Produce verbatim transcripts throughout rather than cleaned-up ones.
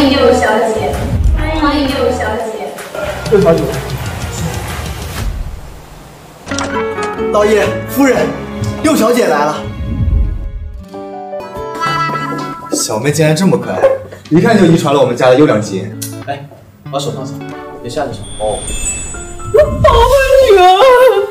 迎右小姐，欢迎右小姐。 右小姐， 导演夫人，右小姐来了。小妹竟然这么可爱，一看就遗传了我们家的优良基因。 来，把手放下，别吓着手。 哦。 宝贝女儿，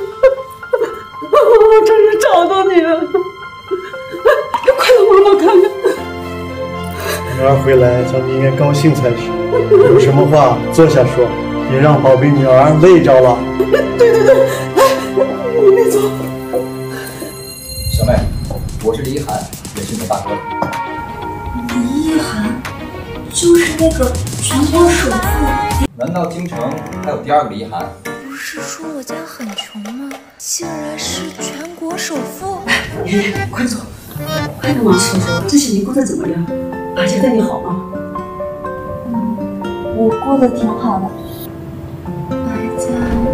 我终于找到你了，快来帮我看看。 女儿回来，咱们应该高兴才是。有什么话坐下说，别让宝贝女儿累着了。 对对对，来，你别走。 小妹，我是李一涵，也是你的大哥。 李一涵，就是那个全国首富。 难道京城还有第二个李一涵？ 不是说我家很穷吗？竟然是全国首富！ 爷爷，快走，快跟妈说说这些年过得怎么样？阿姐对你好吗？ 嗯，我过得挺好的。白家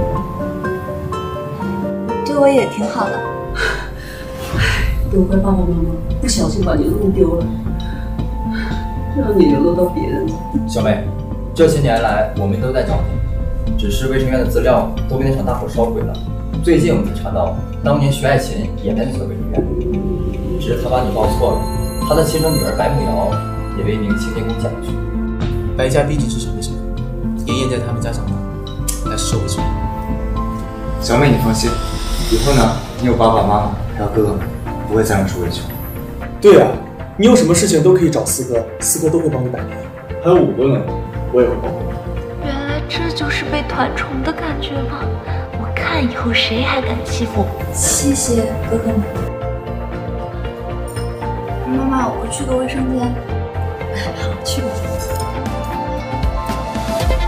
对我也挺好的。 都怪爸爸妈妈不小心把你弄丢了，让你流落到别人家。 小妹，这些年来我们都在找你，只是卫生院的资料都被那场大火烧毁了。最近我们才查到，当年徐爱琴也在那所卫生院，只是他把你报错了，他的亲生女儿白慕瑶也被一名清洁工捡了去。 白家低级智商为什么？爷爷在他们家长大，还是受委屈。 小妹，你放心，以后呢，你有爸爸妈妈还有哥哥们，不会再让受委屈。 对啊，你有什么事情都可以找四哥，四哥都会帮你摆平。 还有五个人，我也会帮。 原来这就是被团宠的感觉吗？我看以后谁还敢欺负我？谢谢哥哥们。妈妈，我去个卫生间。 好，去吧。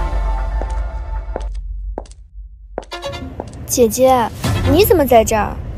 姐姐，你怎么在这儿？